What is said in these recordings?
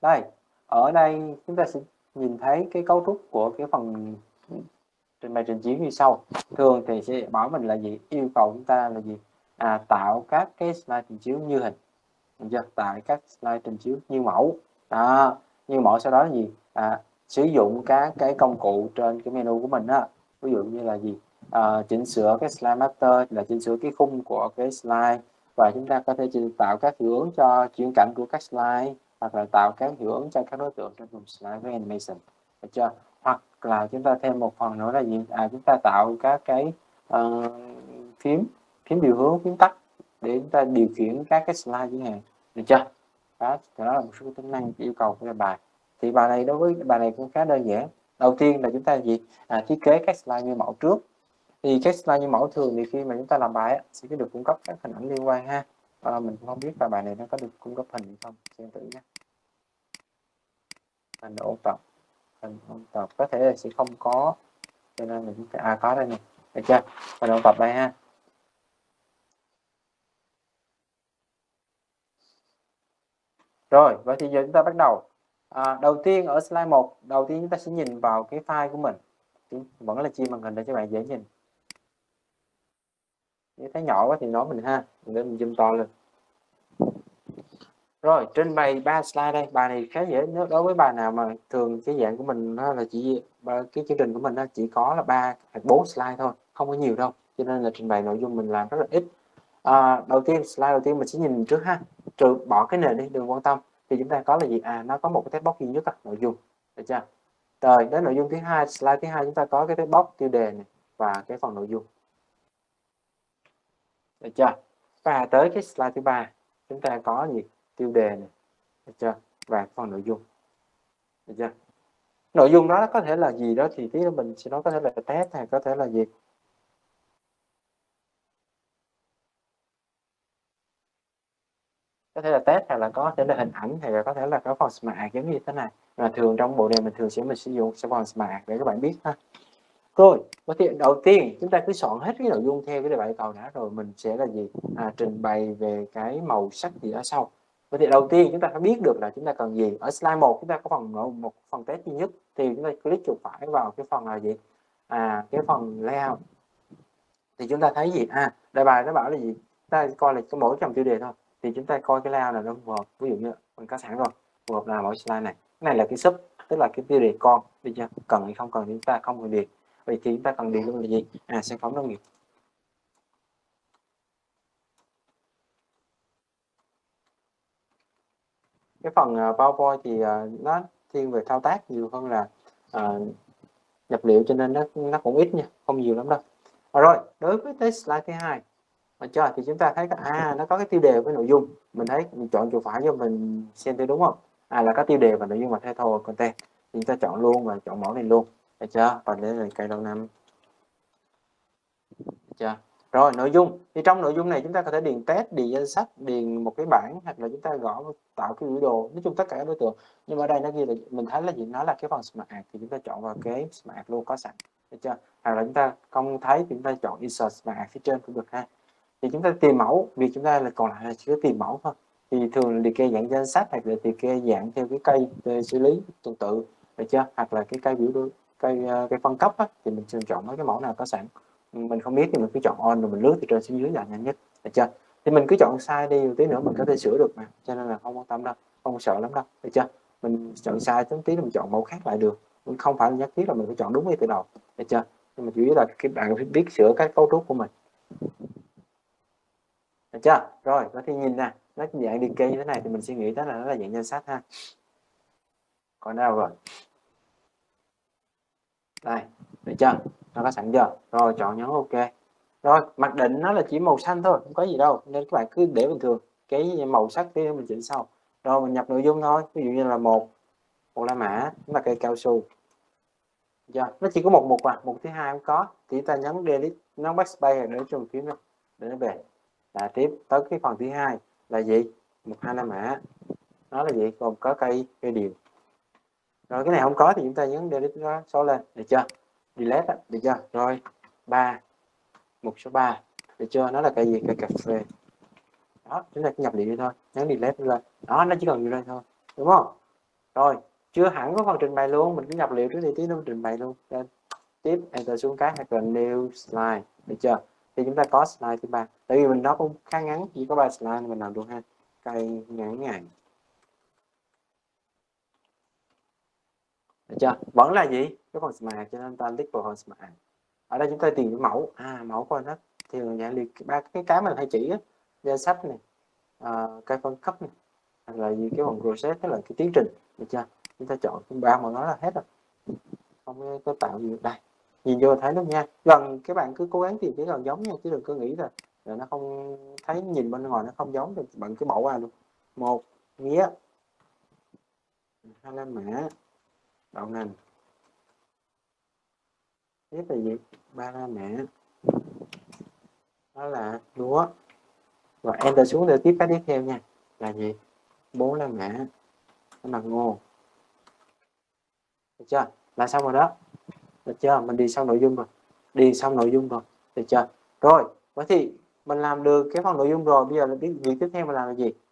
Đây, ở đây chúng ta sẽ nhìn thấy cái cấu trúc của cái phần trình bày trình chiếu như sau. Thường thì sẽ bảo mình là gì? Yêu cầu chúng ta là gì? Tạo các cái slide trình chiếu như hình. Được chưa? Tạo các slide trình chiếu như mẫu. Đó, như mẫu sau đó là gì? Sử dụng các cái công cụ trên cái menu của mình đó. Ví dụ như là gì? Chỉnh sửa cái slide master là chỉnh sửa cái khung của cái slide, và chúng ta có thể tạo các hiệu ứng cho chuyển cảnh của các slide, hoặc là tạo các hiệu ứng cho các đối tượng trên vùng slide với animation. Được chưa? Hoặc là chúng ta thêm một phần nữa là gì? Chúng ta tạo các cái phím điều hướng, phím tắt để chúng ta điều khiển các cái slide chẳng hạn. Được chưa? Đó là một số tính năng yêu cầu của bài. Thì bài này, đối với bài này cũng khá đơn giản. Đầu tiên là chúng ta gì? Thiết kế các slide như mẫu trước. Thì các slide như mẫu thường thì khi mà chúng ta làm bài sẽ được cung cấp các hình ảnh liên quan ha. Mình cũng không biết là bài này nó có được cung cấp hình hay không, xem thử nhé. Hình ôn tập có thể là sẽ không có, cho nên là chúng ta có đây nè. Được chưa? Hình ôn tập đây ha. Rồi, vậy thì giờ chúng ta bắt đầu. Đầu tiên ở slide 1, đầu tiên chúng ta sẽ nhìn vào cái file của mình. Vẫn là chia màn hình để cho bạn dễ nhìn. Nếu thấy nhỏ quá thì nói mình ha, để mình zoom to lên. Rồi, trên bài 3 slide đây, bài này khá dễ. Nếu đối với bài nào mà thường cái dạng của mình là chỉ cái chương trình của mình chỉ có là 3 hoặc 4 slide thôi, không có nhiều đâu. Cho nên là trình bày nội dung mình làm rất là ít. Đầu tiên, slide đầu tiên mình sẽ nhìn trước ha. Trừ bỏ cái nền đi, đừng quan tâm. Thì chúng ta có là gì? Nó có một cái text box duy nhất nội dung. Được chưa? Rồi, đến nội dung thứ hai, slide thứ hai chúng ta có cái text box tiêu đề này và cái phần nội dung. Được chưa? Và tới cái slide thứ ba, chúng ta có gì? Tiêu đề này. Được chưa? Và phần nội dung. Được chưa? Nội dung đó có thể là gì đó thì tí nữa mình sẽ nói, có thể là test hay có thể là gì. Có thể là test, hay là có thể là hình ảnh, hay là có thể là cái phần Smart Art giống như thế này. Và thường trong bộ này mình sử dụng phần Smart Art để các bạn biết ha. Rồi, đầu tiên chúng ta cứ soạn hết cái nội dung theo cái đề bài yêu cầu đã, rồi mình sẽ là gì? Trình bày về cái màu sắc gì ở sau. Vậy thì đầu tiên chúng ta phải biết được là chúng ta cần gì. Ở slide 1 chúng ta có một phần test duy nhất, thì chúng ta click chuột phải vào cái phần là gì? Cái phần layout. Thì chúng ta thấy gì? Đề bài nó bảo là gì? Ta coi là có mỗi dòng tiêu đề thôi. Thì chúng ta coi cái layout nào nó phù hợp. Ví dụ như mình có sẵn rồi, phù hợp là mỗi slide này. Cái này là cái sub, tức là cái tiêu đề con. Đi chưa? Cần hay không cần thì chúng ta không cần điền. Vậy thì chúng ta cần điền luôn là gì? Sản phẩm nông nghiệp. Cái phần PowerPoint thì nó thiên về thao tác nhiều hơn là nhập liệu, cho nên nó cũng ít nha, không nhiều lắm đâu. Rồi, đối với tới slide thứ hai, thì chúng ta thấy nó có cái tiêu đề với nội dung. Mình thấy mình chọn chuột phải cho mình xem thấy đúng không? Là có tiêu đề và nội dung và title content. Thì chúng ta chọn luôn và chọn mẫu này luôn. Được chưa? Và đây là cây lâu năm. Được chưa? Rồi, nội dung thì trong nội dung này chúng ta có thể điền test, điền danh sách, điền một cái bảng, hoặc là chúng ta gõ tạo cái biểu đồ, nói chung tất cả các đối tượng. Nhưng mà ở đây nó ghi là mình thấy là gì? Nó là cái phần Smart Art, thì chúng ta chọn vào cái Smart Art luôn có sẵn. Được chưa? Hoặc là chúng ta không thấy thì chúng ta chọn Insert Smart Art phía trên cũng được ha. Thì chúng ta tìm mẫu, việc chúng ta là còn lại là chỉ có tìm mẫu thôi. Thì thường liệt kê dạng danh sách, hoặc là liệt kê dạng theo cái cây xử lý tuần tự. Được chưa? Hoặc là cái cây biểu đồ, cây phân cấp thì mình sẽ chọn mấy cái mẫu nào có sẵn. Mình không biết thì mình cứ chọn on rồi mình lướt từ trên xuống dưới là nhanh nhất. Được chưa? Thì mình cứ chọn sai đi, tí nữa mình có thể sửa được mà, cho nên là không quan tâm đâu, không sợ lắm đâu. Được chưa? Mình chọn sai tí nữa mình chọn mẫu khác lại được, mình không phải nhất thiết là mình phải chọn đúng ngay từ đầu. Được chưa? Nhưng mà chủ yếu là các bạn phải biết sửa các cấu trúc của mình. Được chưa? Rồi, có thể nhìn nè, nó dạng liệt kê như thế này thì mình suy nghĩ tới là nó là dạng danh sách ha. Còn đâu rồi? Đây, được chưa? Nó có sẵn chưa? Rồi, chọn nhấn OK. Rồi, mặc định nó là chỉ màu xanh thôi, không có gì đâu, nên các bạn cứ để bình thường. Cái màu sắc thì mình chỉnh sau. Rồi mình nhập nội dung thôi, ví dụ như là một la mã, là cây cao su. Chưa? Nó chỉ có một mục thứ hai không có, thì ta nhấn delete, nó backspace để cho phím đó, để nó về. Tiếp tới cái phần thứ hai là gì? Một hai la mã. Nó là gì? Gồm có cây điều. Rồi cái này không có thì chúng ta nhấn delete nó số lên, được chưa? Delete được chưa? Rồi 3, mục số 3, được chưa? Nó là cây gì? Cây cà phê. Đó, chúng ta nhập liệu thôi, nhấn delete lên. Đó, nó chỉ cần như đây thôi, đúng không? Rồi chưa hẳn có phần trình bày luôn, mình cứ nhập liệu trước thì tí nữa trình bày luôn. Rồi, tiếp enter xuống cái hoặc là new slide, được chưa? Thì chúng ta có slide thứ 3, tại vì mình nó cũng khá ngắn, chỉ có 3 slide mình làm được ha. Cây ngắn ngày, được chưa? Vẫn là gì? Cái phần smart, cho nên ta click vào phần smart. Ở đây chúng ta tìm cái mẫu, mẫu coi nó thì dạng liệt ba cái mình hay chỉ á, danh sách này, cái phân cấp này, hoặc là gì cái phần process, tức là cái tiến trình, được chưa? Chúng ta chọn ba mà nó là hết rồi, không có tạo gì đây. Nhìn vô thấy luôn nha, gần các bạn cứ cố gắng tìm cái gần giống nha, chứ đừng có nghĩ là nó không thấy, nhìn bên ngoài nó không giống thì bạn cứ bỏ qua luôn. Một nghĩa, hai là mã, đậu nành, tiếp là gì, ba la mã, đó là lúa, và enter xuống để tiếp cái tiếp theo nha, là gì, bốn la mã, đó là ngô, được chưa? Là xong rồi đó, được chưa? Mình đi xong nội dung rồi, được chưa? Rồi vậy thì mình làm được cái phần nội dung rồi, bây giờ là việc tiếp theo mình làm là gì?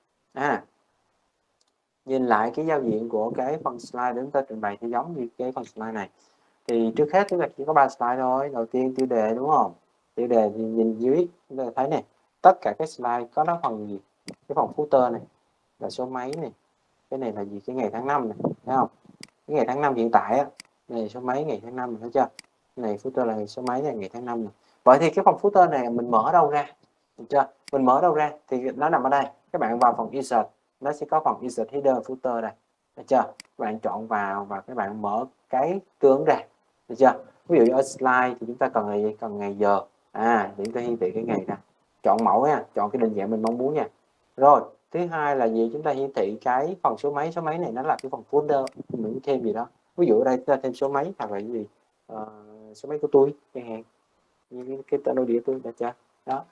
Nhìn lại cái giao diện của cái phần slide để chúng ta trình bày thì giống như cái phần slide này. Thì trước hết chúng ta chỉ có 3 slide thôi. Đầu tiên tiêu đề, đúng không? Tiêu đề thì nhìn dưới chúng ta thấy này, tất cả các slide có nó phần gì? Cái phần footer này là số mấy này, cái này là gì, cái ngày tháng năm này, thấy không? Cái ngày tháng năm hiện tại á, này số mấy ngày tháng năm, thấy chưa? Cái này footer là số mấy này, ngày tháng năm này. Vậy thì cái phần footer này mình mở đâu ra, được chưa? Mình mở đâu ra thì nó nằm ở đây. Các bạn vào phần insert, nó sẽ có phần insert header footer đây, được chưa? Các bạn chọn vào và các bạn mở cái tướng ra, được chưa? Ví dụ như ở slide thì chúng ta cần là gì? Cần ngày giờ, thì chúng ta hiển thị cái ngày ra, chọn mẫu nha, chọn cái định dạng mình mong muốn nha. Rồi thứ hai là gì, chúng ta hiển thị cái phần số mấy này nó là cái phần folder, mình thêm gì đó, ví dụ ở đây chúng ta thêm số mấy hoặc là cái gì, số mấy của tôi chẳng hạn, như cái tên nội địa tôi, được chưa? Đó,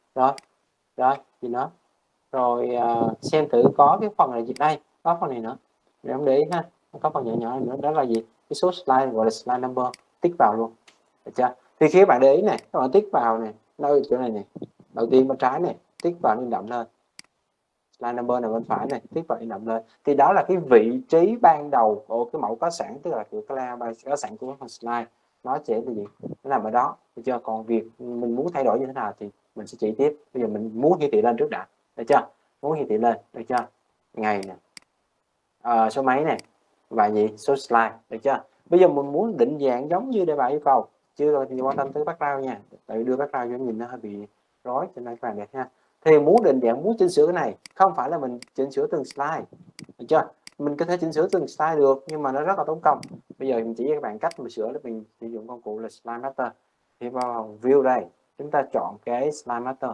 rồi gì nữa, rồi xem thử có cái phần này gì đây, có phần này nữa, để không để ý ha, có phần nhỏ nhỏ nữa, đó là gì, cái số slide gọi là slide number, tích vào luôn, được chưa? Thì khi các bạn để ý này, các bạn tích vào này, nơi chỗ này này, đầu tiên bên trái này, tích vào in đậm lên, slide number này bên phải này, tích vào in đậm lên, thì đó là cái vị trí ban đầu của cái mẫu có sẵn, tức là cái layout có sẵn của phần slide, nó sẽ là gì, nó nằm ở đó, được chưa? Còn việc mình muốn thay đổi như thế nào thì mình sẽ chỉ tiếp. Bây giờ mình muốn hiển thị lên trước đã, được chưa? Muốn hiển thị lên, được chưa? Ngày nè, số mấy này, và gì, số slide, được chưa? Bây giờ mình muốn định dạng giống như đề bài yêu cầu, chưa thì quan tâm tới background nha, tại vì đưa background cho nhìn nó hơi bị rối, cho nên các bạn đẹp ha. Thì muốn định dạng, muốn chỉnh sửa cái này, không phải là mình chỉnh sửa từng slide, được chưa? Mình có thể chỉnh sửa từng slide được, nhưng mà nó rất là tốn công. Bây giờ mình chỉ cho các bạn cách mình sửa, là mình sử dụng công cụ là Slide Master. Thì vào view đây, chúng ta chọn cái Slide Master.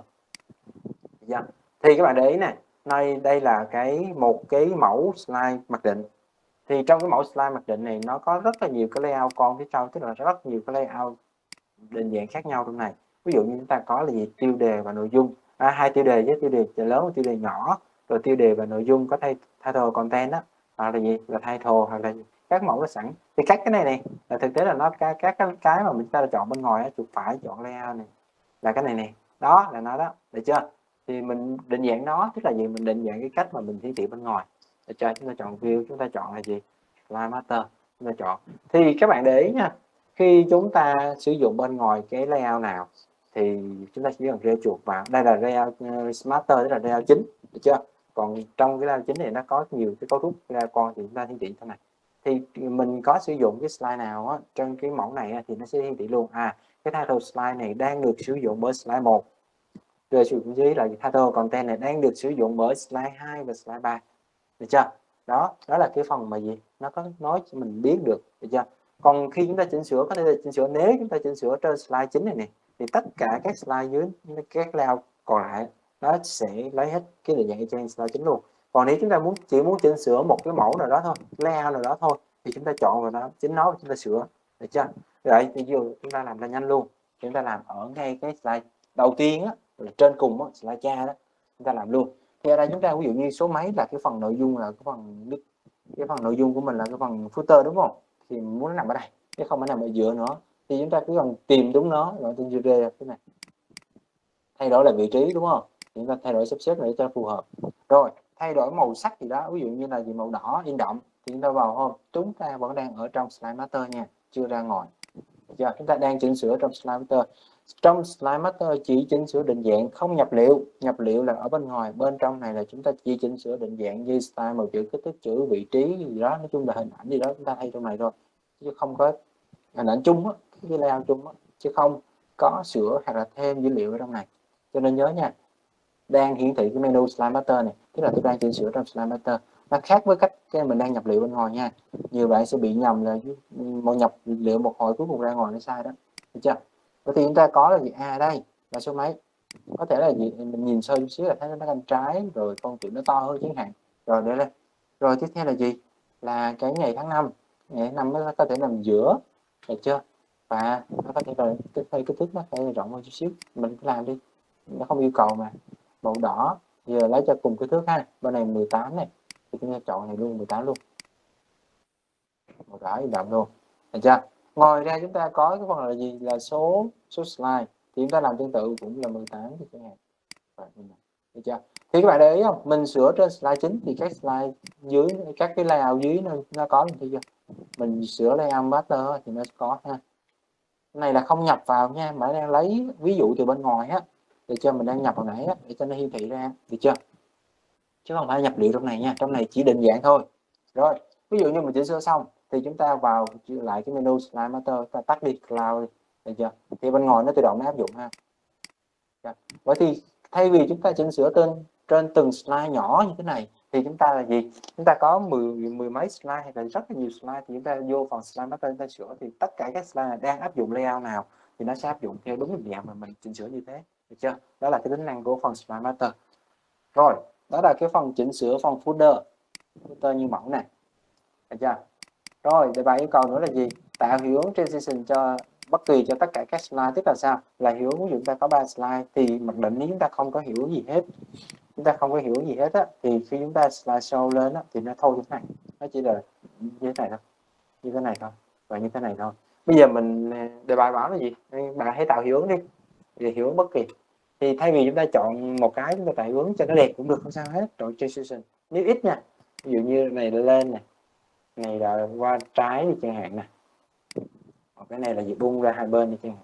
Thì các bạn để ý này, đây là một cái mẫu slide mặc định. Thì trong cái mẫu slide mặc định này nó có rất là nhiều cái layout con phía sau, tức là rất nhiều cái layout định dạng khác nhau trong này. Ví dụ như chúng ta có là gì, tiêu đề và nội dung, hai tiêu đề với tiêu đề lớn và tiêu đề nhỏ, rồi tiêu đề và nội dung có title content đó, hoặc là gì, là title, hoặc là các mẫu nó sẵn. Thì các cái này là thực tế là nó các cái mà mình ta chọn bên ngoài, chuột phải chọn layout này, là cái này đó là nó đó, được chưa? Thì mình định dạng nó, tức là gì, mình định dạng cái cách mà mình hiển thị bên ngoài, được chưa? Chúng ta chọn view, chúng ta chọn là gì, slide master, chúng ta chọn. Thì các bạn để ý nha, khi chúng ta sử dụng bên ngoài cái layout nào thì chúng ta chỉ cần rê chuột vào, đây là layout master, tức là layout chính, được chưa? Còn trong cái layout chính này nó có nhiều cái cấu trúc layout con, thì chúng ta hiển thị thế này. Thì mình có sử dụng cái slide nào á, trong cái mẫu này á, thì nó sẽ hiển thị luôn, cái title slide này đang được sử dụng bởi slide 1, rồi dưới là title content này đang được sử dụng bởi slide 2 và slide 3, được chưa? Đó là cái phần mà gì, nó có nói cho mình biết được, được chưa? Còn khi chúng ta chỉnh sửa, có thể là chỉnh sửa, nếu chúng ta chỉnh sửa trên slide chính này thì tất cả các slide dưới các layout còn lại nó sẽ lấy hết cái định dạng trên slide chính luôn. Còn nếu chúng ta chỉ muốn chỉnh sửa một cái mẫu nào đó thôi, layout nào đó thôi, thì chúng ta chọn vào đó, chính nó, chúng ta sửa, được chưa? Rồi thì giờ chúng ta làm ra nhanh luôn, chúng ta làm ở ngay cái slide đầu tiên á, là trên cùng á, slide cha đó, chúng ta làm luôn. Thì ở đây chúng ta ví dụ như số mấy là cái phần nội dung, là cái phần nội dung của mình là cái phần footer, đúng không? Thì mình muốn nó nằm ở đây, chứ không phải nằm ở giữa nữa. Thì chúng ta cứ cần tìm đúng nó, gọi tên chữ cái này, thay đổi là vị trí, đúng không? Thì chúng ta thay đổi sắp xếp để cho phù hợp. Rồi thay đổi màu sắc gì đó, ví dụ như là gì, màu đỏ in đậm thì chúng ta vào Home, chúng ta vẫn đang ở trong Slide Master nha, chưa ra ngoài. Được chưa? Chúng ta đang chỉnh sửa trong Slide Master. Trong Slide Master chỉ chỉnh sửa định dạng, không nhập liệu. Nhập liệu là ở bên ngoài, bên trong này là chúng ta chỉ chỉnh sửa định dạng như style, màu chữ, kích thước chữ, vị trí gì đó, nói chung là hình ảnh gì đó chúng ta thay trong này thôi, chứ không có hình ảnh chung á, cái layout chung á, chứ không có sửa hoặc là thêm dữ liệu ở trong này. Cho nên nhớ nha, đang hiển thị cái menu Slide Master này, tức là tôi đang chỉnh sửa trong Slide Master. Nó khác với cách cái mình đang nhập liệu bên ngoài nha. Nhiều bạn sẽ bị nhầm là một nhập liệu một hồi cuối cùng ra ngoài nó sai đó, được chưa? Vậy thì chúng ta có là gì? Đây là số mấy, có thể là gì, mình nhìn sơ chút xíu là thấy nó cạnh trái, rồi con chữ nó to hơn chẳng hạn. Rồi để đây, rồi tiếp theo là gì, là cái ngày tháng năm. Ngày tháng năm nó có thể nằm giữa, được chưa? Và nó có thể là cái kích thước nó phải rộng hơn chút xíu, mình cứ làm đi, nó không yêu cầu mà. Màu đỏ giờ lấy cho cùng kích thước ha, bên này 18 này thì chúng ta chọn này luôn, 18 luôn, màu đỏ đậm luôn, được chưa? Ngoài ra chúng ta có cái phần là gì, là số slide, thì chúng ta làm tương tự cũng là 18 chẳng hạn, được chưa? Thì các bạn để ý không, mình sửa trên slide chính thì các slide dưới, các cái layout dưới nó có thì chưa, mình sửa layout master thì nó có ha. Cái này là không nhập vào nha, mà đang lấy ví dụ từ bên ngoài á, được chưa? Mình đang nhập vào nãy á, để cho nó hiển thị ra, được chưa? Chứ không phải nhập liệu trong này nha, trong này chỉ định dạng thôi. Rồi ví dụ như mình chỉnh sửa xong thì chúng ta vào lại cái menu Slide Master, ta tắt đi Cloud, được chưa? Thì bên ngoài nó tự động nó áp dụng ha. Vậy thì thay vì chúng ta chỉnh sửa trên từng slide nhỏ như thế này thì chúng ta là gì, chúng ta có mười mấy slide hay là rất là nhiều slide, thì chúng ta vô phần Slide Master chúng ta sửa, thì tất cả các slide này đang áp dụng layout nào thì nó sẽ áp dụng theo đúng định dạng mà mình chỉnh sửa như thế, được chưa? Đó là cái tính năng của phần Slide Master. Rồi đó là cái phần chỉnh sửa phần folder như mẫu này, được chưa? Rồi đề bài yêu cầu nữa là gì, tạo hiệu ứng transition cho bất kỳ cho tất cả các slide, tức là sao, là hiệu ứng ví dụ chúng ta có 3 slide thì mặc định nếu chúng ta không có hiệu ứng gì hết, chúng ta không có hiệu ứng gì hết á, thì khi chúng ta slide show lên á, thì nó thôi như thế này, nó chỉ là như thế này thôi, như thế này thôi và như thế này thôi. Bây giờ mình đề bài bảo là gì, bạn hãy tạo hiệu ứng đi, thì hiệu ứng bất kỳ, thì thay vì chúng ta chọn một cái chúng ta tạo hiệu ứng cho nó đẹp cũng được, không sao hết. Chọn transition nếu ít nha, ví dụ như này lên này, này là qua trái đi chẳng hạn nè, cái này là gì bung ra hai bên đi chẳng hạn.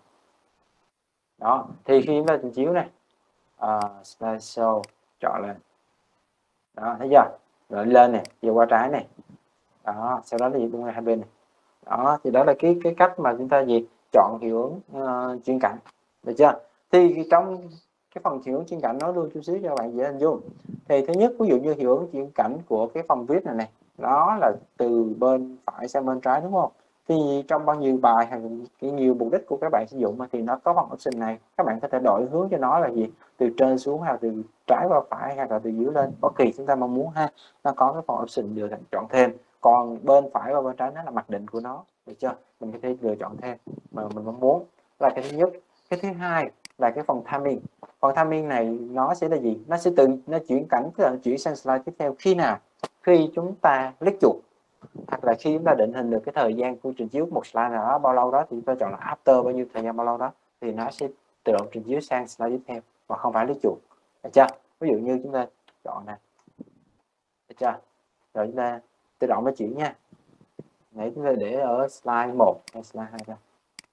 Đó thì khi chúng ta trình chiếu này, slide show chọn lên, đó thấy chưa, rồi lên này, giờ qua trái này, đó sau đó là gì bung ra hai bên này. Đó thì đó là cái cách mà chúng ta gì chọn hiệu ứng chuyên cảnh, được chưa? Thì trong cái phần hiệu ứng chuyên cảnh nói luôn chút xíu cho các bạn dễ hình dung. Thì thứ nhất, ví dụ như hiệu ứng chuyên cảnh của cái phần viết này nó là từ bên phải sang bên trái đúng không, thì trong bao nhiêu bài hay nhiều mục đích của các bạn sử dụng thì nó có phần option này, các bạn có thể đổi hướng cho nó là gì, từ trên xuống hay từ trái qua phải hay là từ dưới lên, bất kỳ chúng ta mong muốn ha, nó có cái phần option lựa chọn thêm. Còn bên phải và bên trái nó là mặc định của nó, được chưa? Mình có thể lựa chọn thêm mà mình mong muốn, là cái thứ nhất. Cái thứ hai là cái phần timing. Phần timing này nó sẽ là gì, nó sẽ nó chuyển cảnh, tức là chuyển sang slide tiếp theo khi nào, khi chúng ta click chuột hoặc là khi chúng ta định hình được cái thời gian của trình chiếu một slide nào đó bao lâu đó, thì chúng ta chọn là after bao nhiêu thời gian bao lâu đó thì nó sẽ tự động trình chiếu sang slide tiếp theo mà không phải click chuột, được chưa? Ví dụ như chúng ta chọn này, được chưa? Rồi chúng ta tự động nó chuyển nha. Nãy chúng ta để ở slide 1 hay slide 2 thôi.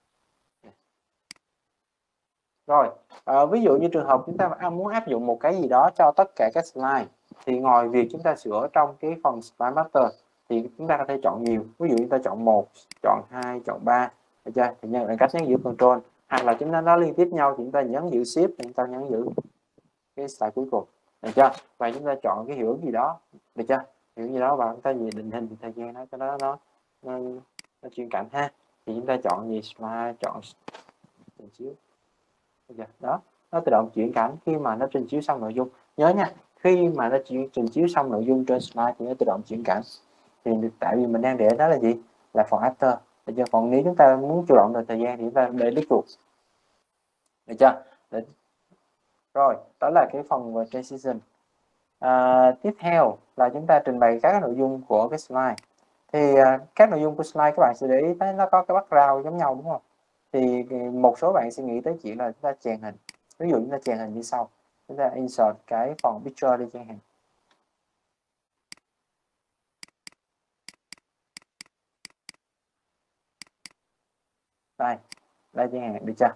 Rồi, ví dụ như trường hợp chúng ta muốn áp dụng một cái gì đó cho tất cả các slide, thì ngoài việc chúng ta sửa trong cái phần Slide Master thì chúng ta có thể chọn nhiều. Ví dụ chúng ta chọn 1, chọn 2, chọn 3, được chưa? Thì bằng cách nhấn giữ Control, hoặc là chúng ta nó liên tiếp nhau thì chúng ta nhấn giữ Shift, chúng ta nhấn giữ cái slide cuối cùng, được chưa? Và chúng ta chọn cái hiệu ứng gì đó, được chưa? Hiệu ứng gì đó và chúng ta định hình thời gian đó cho nó chuyên cảnh ha. Thì chúng ta chọn gì, slide, chọn trình chiếu, đó, nó tự động chuyển cảnh khi mà nó trình chiếu xong nội dung. Nhớ nha, khi mà nó trình chiếu xong nội dung trên slide thì nó tự động chuyển cảnh. Thì tại vì mình đang để đó là gì, là phần after, được chưa? Còn nếu chúng ta muốn chủ động về thời gian thì chúng ta để click chuột, được chưa? Rồi đó là cái phần về transition. Tiếp theo là chúng ta trình bày các nội dung của cái slide. Thì các nội dung của slide các bạn sẽ để ý thấy nó có cái background giống nhau đúng không? Thì một số bạn sẽ nghĩ tới chuyện là chúng ta chèn hình. Ví dụ chúng ta chèn hình như sau, chúng ta insert cái phần picture đi chẳng hạn. đây chẳng hạn, được chưa?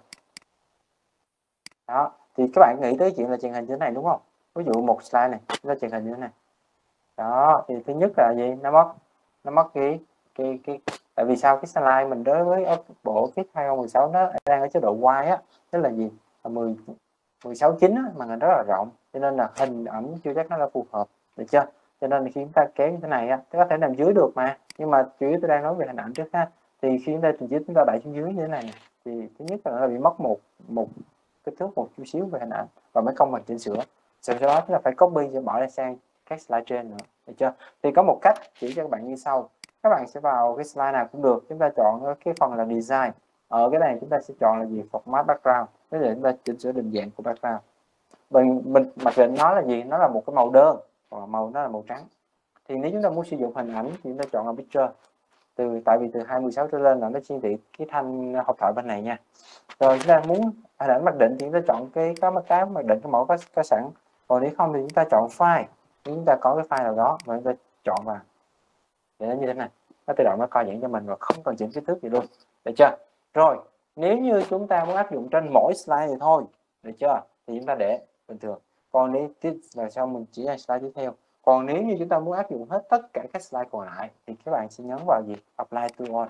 Đó, thì các bạn nghĩ tới chuyện là truyền hình như thế này đúng không? Ví dụ một slide này nó truyền hình như thế này. Đó, thì thứ nhất là gì? Nó mất cái tại vì sao cái slide mình đối với bộ Office 2016 nó đang ở chế độ wide á, tức là gì? Là 16:9 á, mà nó rất là rộng, cho nên là hình ảnh chưa chắc nó là phù hợp, được chưa? Cho nên khi chúng ta kéo như thế này á, có thể nằm dưới được mà, nhưng mà chủ yếu tôi đang nói về hình ảnh trước ha. Thì khi chúng ta trình chiếu chúng ta đẩy xuống dưới như thế này, thì thứ nhất là nó bị mất một kích thước một chút xíu về hình ảnh và mới công bằng chỉnh sửa. Sau đó chúng ta phải copy và bỏ lại sang các slide trên nữa, được chưa? Thì có một cách chỉ cho các bạn như sau. Các bạn sẽ vào cái slide nào cũng được, chúng ta chọn cái phần là design. Ở cái này chúng ta sẽ chọn là gì? Format background, để chúng ta chỉnh sửa định dạng của background. Mình mặc định nó là gì? Nó là một cái màu đơn, và màu nó là màu trắng. Thì nếu chúng ta muốn sử dụng hình ảnh thì chúng ta chọn là picture. Tại vì từ 216 trở lên là nó hiển thị cái thanh hộp thoại bên này nha. Rồi chúng ta muốn hình ảnh mặc định thì chúng ta chọn cái mặc định cái mẫu có sẵn. Còn nếu không thì chúng ta chọn file. Nếu chúng ta có cái file nào đó và chúng ta chọn vào để nó như thế này, nó tự động nó coi giảng cho mình và không cần chỉnh kích thước gì luôn, được chưa? Rồi nếu như chúng ta muốn áp dụng trên mỗi slide thì thôi, được chưa? Thì chúng ta để bình thường. Còn nếu tiếp là sau mình chỉ là slide tiếp theo. Còn nếu như chúng ta muốn áp dụng hết tất cả các slide còn lại thì các bạn sẽ nhấn vào gì? Apply to all.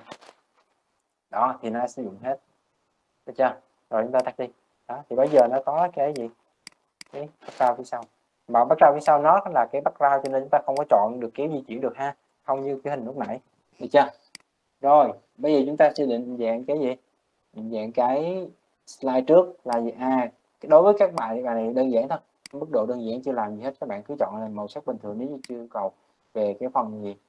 Đó thì nó sử dụng hết, được chưa? Rồi chúng ta tắt đi. Đó thì bây giờ nó có cái gì? Cái background phía sau. Mà background phía sau nó là cái background cho nên chúng ta không có chọn được kéo di chuyển được ha, không như cái hình lúc nãy, được chưa? Rồi bây giờ chúng ta sẽ định dạng cái gì? Định dạng cái slide trước là gì? Đối với các bài này đơn giản thôi, mức độ đơn giản chưa làm gì hết, các bạn cứ chọn là màu sắc bình thường nếu như chưa yêu cầu về cái phần gì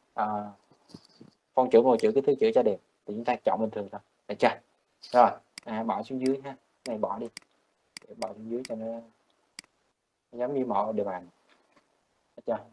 phông chữ, màu chữ, cái thứ chữ cho đẹp thì chúng ta chọn bình thường thôi, được chưa? Rồi bỏ xuống dưới ha, này bỏ đi, để bỏ xuống dưới cho nó giống như mọi đề bài, được chưa?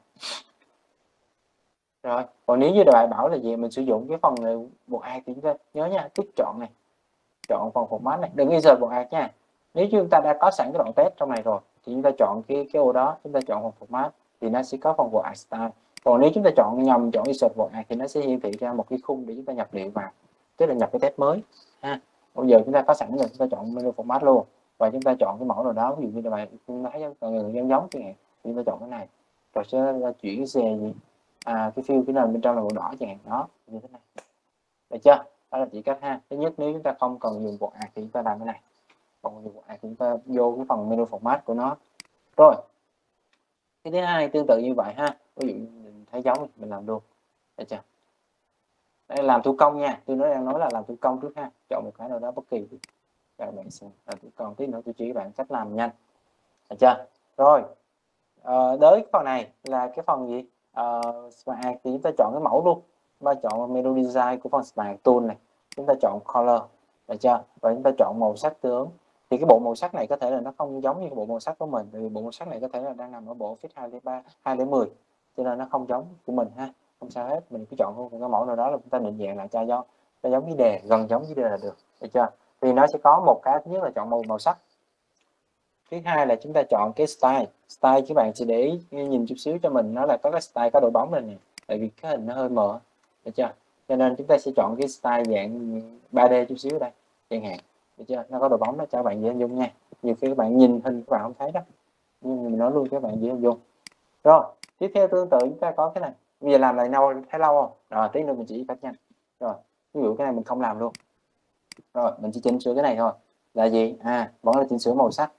Rồi còn nếu như đề bài bảo là gì mình sử dụng cái phần này bộ A thì chúng ta nhớ nha, tích chọn này, chọn phần format này, đừng insert bộ A nha. Nếu chúng ta đã có sẵn cái đoạn test trong này rồi thì chúng ta chọn cái ô đó, chúng ta chọn phần format thì nó sẽ có phần bộ A style. Còn nếu chúng ta chọn insert bộ A thì nó sẽ hiển thị ra một cái khung để chúng ta nhập liệu vào, tức là nhập cái test mới ha. Bây giờ chúng ta có sẵn rồi, chúng ta chọn menu format luôn và chúng ta chọn cái mẫu nào đó, ví dụ như là bài thấy giống chẳng hạn thì chúng ta chọn cái này, rồi sẽ chuyển cái gì cái fill cái nền bên trong là màu đỏ chẳng hạn, đó như thế này, được chưa? Đó là chỉ cách ha. Thứ nhất nếu chúng ta không cần dùng bộ ạt thì chúng ta làm cái này, còn dùng bộ ạt thì chúng ta vô cái phần menu format của nó. Rồi cái thứ hai tương tự như vậy ha, ví dụ mình thấy giống mình làm luôn, được chưa? Đây làm thủ công nha, tôi đang nói là làm thủ công trước ha, chọn một cái nào đó bất kỳ các bạn xem làm thủ công, tí nữa tôi chỉ các bạn cách làm nhanh, được chưa? Rồi tới phần này là cái phần gì? Smart thì chúng ta chọn cái mẫu luôn, chúng ta chọn menu design của phần Smart Tool này, chúng ta chọn color, được chưa? Và chúng ta chọn màu sắc tương ứng. Thì cái bộ màu sắc này có thể là nó không giống như cái bộ màu sắc của mình, vì bộ màu sắc này có thể là đang nằm ở bộ Office 2003, 2010 cho nên nó không giống của mình ha. Không sao hết, mình cứ chọn một cái mẫu nào đó là chúng ta định dạng lại cho giống với đề, gần giống với đề là được chưa? Thì nó sẽ có một cái, thứ nhất là chọn màu sắc, thứ hai là chúng ta chọn cái style. Các bạn sẽ để ý nhìn chút xíu cho mình, nó là có cái style có đội bóng này nè, tại vì cái hình nó hơi mờ, được chưa? Cho nên chúng ta sẽ chọn cái style dạng 3D chút xíu đây chẳng hạn, được chưa? Nó có đội bóng đó cho các bạn dễ hình dung nha. Nhiều khi các bạn nhìn hình các bạn không thấy đó, nhưng mình nói luôn cho các bạn dễ hình dung. Rồi tiếp theo tương tự chúng ta có cái này, bây giờ làm lại đâu thấy lâu không? Rồi tí nữa mình chỉ cách nhanh. Rồi ví dụ cái này mình không làm luôn, rồi mình chỉ chỉnh sửa cái này thôi, là gì? Vẫn là chỉnh sửa màu sắc,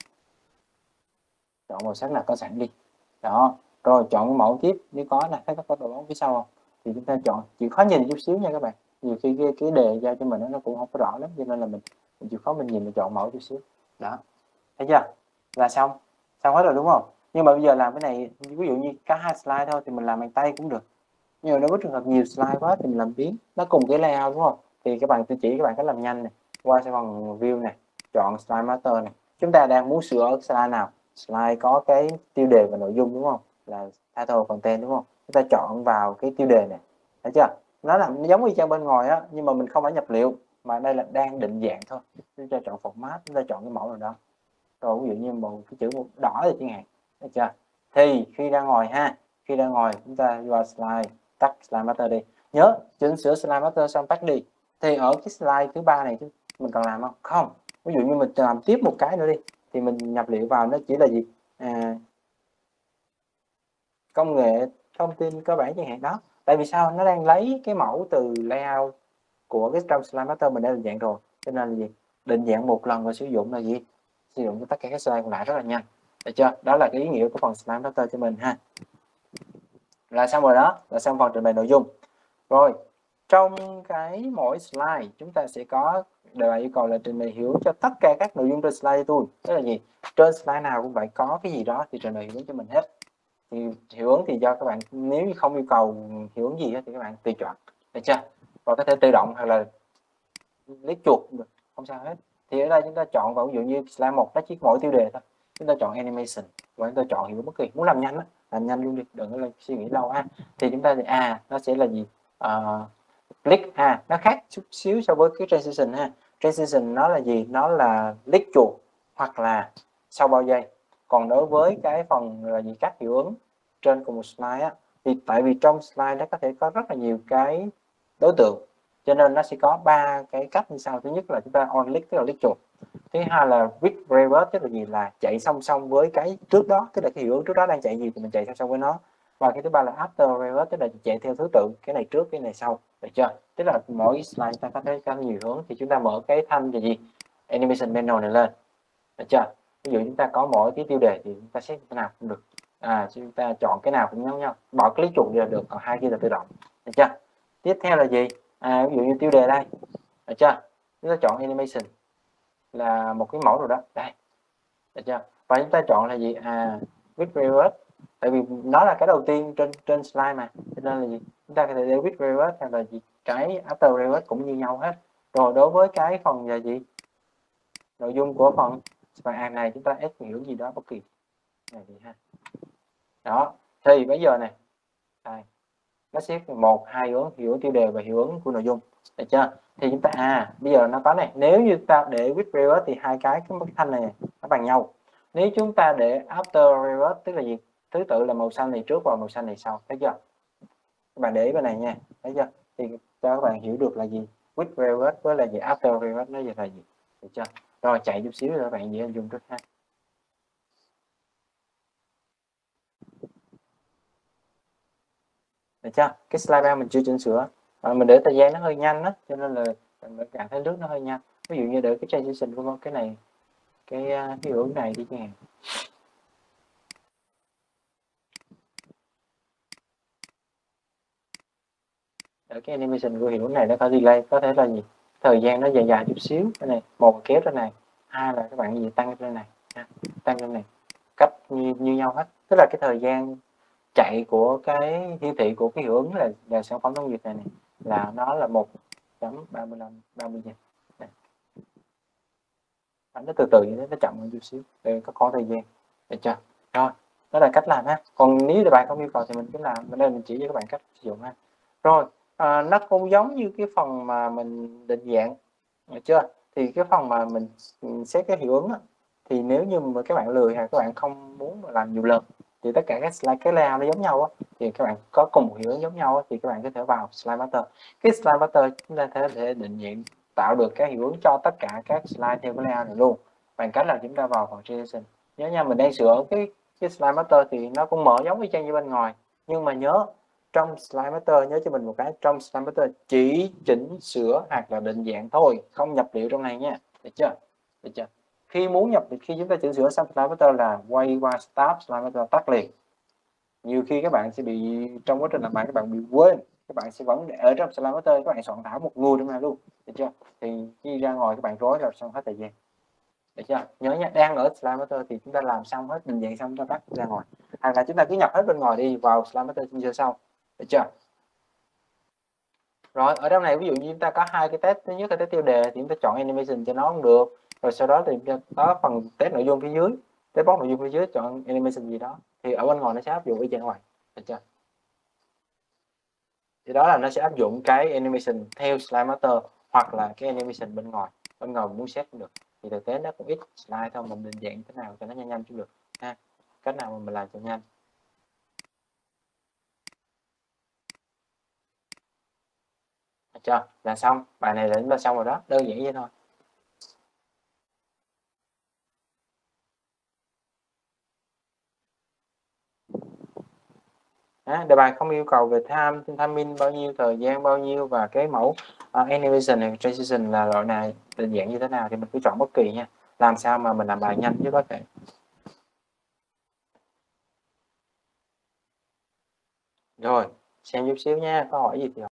chọn màu sắc nào có sẵn đi. Đó rồi chọn cái mẫu tiếp, nếu có là thấy có đội bóng phía sau không thì chúng ta chọn, chịu khó nhìn chút xíu nha các bạn, nhiều khi cái đề giao cho mình nó cũng không có rõ lắm, cho nên là mình chịu khó mình nhìn, mình chọn mẫu chút xíu. Đó thấy chưa, là xong hết rồi đúng không? Nhưng mà bây giờ làm cái này ví dụ như có 2 slide thôi thì mình làm bằng tay cũng được, nhưng mà nếu có trường hợp nhiều slide quá thì mình làm biến, nó cùng cái layout đúng không? Thì các bạn tôi chỉ các bạn cách làm nhanh này, qua sang phần view này, chọn slide master này, chúng ta đang muốn sửa ở slide nào, slide có cái tiêu đề và nội dung đúng không, là title content đúng không, chúng ta chọn vào cái tiêu đề này, thấy chưa? Nó giống như trang bên ngoài á, nhưng mà mình không phải nhập liệu mà đây là đang định dạng thôi. Chúng ta chọn format, chúng ta chọn cái mẫu nào đó, rồi ví dụ như một cái chữ đỏ thì chẳng hạn, được chưa? Thì khi ra ngoài chúng ta vào slide, tắt slide master đi, nhớ chỉnh sửa slide master xong tắt đi. Thì ở cái slide thứ ba này mình còn làm không? Không. Ví dụ như mình làm tiếp một cái nữa đi thì mình nhập liệu vào nó chỉ là gì, công nghệ thông tin cơ bản chẳng hạn đó. Tại vì sao? Nó đang lấy cái mẫu từ layout của cái trong Slide Master mình đã định dạng rồi, cho nên là gì, định dạng một lần và sử dụng là gì, sử dụng cho tất cả các slide còn lại rất là nhanh, được chưa? Đó là cái ý nghĩa của phần Slide Master cho mình ha. Là xong rồi đó, là xong phần trình bày nội dung. Rồi trong cái mỗi slide chúng ta sẽ có đề bài yêu cầu là trình bày hiệu ứng cho tất cả các nội dung trên slide cho tôi. Tức là gì, trên slide nào cũng phải có cái gì đó thì trình bày hiệu ứng cho mình hết. Thì hiệu ứng thì do các bạn, nếu như không yêu cầu hiệu ứng gì thì các bạn tùy chọn, được chưa? Và có thể tự động hoặc là lấy chuột được, không sao hết. Thì ở đây chúng ta chọn vào, ví dụ như slide 1 nó chỉ mỗi tiêu đề thôi, chúng ta chọn animation và chúng ta chọn hiệu ứng bất kỳ, muốn làm nhanh á làm nhanh luôn đi, đừng có suy nghĩ lâu ha. Thì chúng ta thì nó sẽ là gì, click nó khác chút xíu so với cái transition ha. Transition nó là gì, nó là click chuột hoặc là sau bao giây. Còn đối với cái phần là gì, các hiệu ứng trên cùng một slide á, thì tại vì trong slide nó có thể có rất là nhiều cái đối tượng, cho nên nó sẽ có 3 cái cách như sau. Thứ nhất là chúng ta on click, tức là click chuột. Thứ hai là with reverse, tức là gì, là chạy song song với cái trước đó, tức là cái hiệu ứng trước đó đang chạy gì thì mình chạy song song với nó. Và cái thứ ba là after reverse, tức là chạy theo thứ tự, cái này trước cái này sau, được chưa? Tức là mỗi slide ta có thể có nhiều hướng, thì chúng ta mở cái thanh là gì, animation menu này lên, được chưa? Ví dụ chúng ta có mỗi cái tiêu đề thì chúng ta xét cái nào cũng được, chúng ta chọn cái nào cũng giống nhau, bỏ click chuột là được, còn hai kia là tự động, được chưa? Tiếp theo là gì, ví dụ như tiêu đề đây, được chưa? Chúng ta chọn animation là một cái mẫu rồi đó, đây, được chưa? Và chúng ta chọn là gì, with reverse, tại vì nó là cái đầu tiên trên slide mà, cho nên là gì, chúng ta có thể để with reverse hay là gì, cái after reverse cũng như nhau hết. Rồi đối với cái phần là gì, nội dung của phần slide này chúng ta ép hiệu ứng gì đó bất kỳ này thì ha. Đó, thì bây giờ này nó sẽ một hai hiệu ứng tiêu đề và hiệu ứng của nội dung, được chưa? Thì chúng ta bây giờ nó có này, nếu như ta để with reverse thì hai cái thanh này nó bằng nhau. Nếu chúng ta để after reverse tức là gì, thứ tự là màu xanh này trước và màu xanh này sau, thấy chưa? Các bạn để ý bên này nha, thấy chưa? Thì cho các bạn hiểu được là gì with reverse với là gì after reverse nó là gì, được chưa? Rồi chạy chút xíu rồi các bạn dễ hình dung trước ha. Được chưa? Cái slide 3 mình chưa chỉnh sửa, mình để thời gian nó hơi nhanh đó, cho nên là mình cảm thấy nước nó hơi nhanh. Ví dụ như để cái transition của cái này, cái hiệu ứng này đi nha. Ở cái animation của hiệu ứng này nó có delay, có thể là gì, thời gian nó dài dài chút xíu. Cái này một kéo trên này, hai là các bạn gì tăng trên này, tăng trên này, cách như nhau hết. Tức là cái thời gian chạy của cái hiển thị của cái hiệu ứng là sản phẩm nông nghiệp này là nó là 1.35 giây. Nó từ từ như thế, nó chậm hơn chút xíu để có thời gian, được chưa? Rồi đó là cách làm ha. Còn nếu bạn không yêu cầu thì mình cứ làm, bên đây mình chỉ cho các bạn cách sử dụng ha. Rồi nó cũng giống như cái phần mà mình định dạng, được chưa? Thì cái phần mà mình xét cái hiệu ứng á, thì nếu như mà các bạn lười hay các bạn không muốn làm nhiều lần thì tất cả các slide, cái layout nó giống nhau á, thì các bạn có cùng một hiệu ứng giống nhau á, thì các bạn có thể vào Slide Master. Cái Slide Master chúng ta có thể định dạng tạo được cái hiệu ứng cho tất cả các slide theo cái layout này luôn, bằng cách là chúng ta vào phần transition. Nhớ nha, mình đang sửa cái Slide Master thì nó cũng mở giống y chang như bên ngoài, nhưng mà nhớ trong Slide Master, nhớ cho mình một cái, trong Slide Master chỉ chỉnh sửa hoặc là định dạng thôi, không nhập liệu trong này nha, được chưa? Được chưa? Khi chúng ta chỉnh sửa xong Slide Master là quay qua Start Slide Master tắt liền. Nhiều khi các bạn sẽ bị, trong quá trình làm bài các bạn bị quên, các bạn sẽ vẫn để ở trong Slide Master, các bạn soạn thảo một người trong này luôn, được chưa? Thì khi ra ngoài các bạn rối rồi xong hết thời gian, được chưa? Nhớ nha, đang ở Slide Master thì chúng ta làm xong hết định dạng xong chúng ta bắt ra ngoài, hay là chúng ta cứ nhập hết bên ngoài đi vào Slide Master chỉnh sửa sau, được chưa? Rồi ở trong này ví dụ như chúng ta có hai cái test, thứ nhất là test tiêu đề thì chúng ta chọn animation cho nó cũng được, rồi sau đó thì chúng ta có phần test nội dung phía dưới, test box nội dung phía dưới chọn animation gì đó, thì ở bên ngoài nó sẽ áp dụng y chang ngoài, được chưa? Thì đó là nó sẽ áp dụng cái animation theo Slide Master hoặc là cái animation bên ngoài muốn set cũng được. Thì thực tế nó cũng ít slide thôi, mình định dạng thế nào cho nó nhanh cũng được ha, cách nào mà mình làm cho nhanh. Được chưa? Là xong, bài này là xong rồi đó, đơn giản vậy thôi. Đề bài không yêu cầu về timing bao nhiêu, thời gian bao nhiêu và cái mẫu animation and transition là loại này định dạng như thế nào thì mình cứ chọn bất kỳ nha, làm sao mà mình làm bài nhanh nhất có thể. Rồi xem chút xíu nha, có hỏi gì thì hỏi.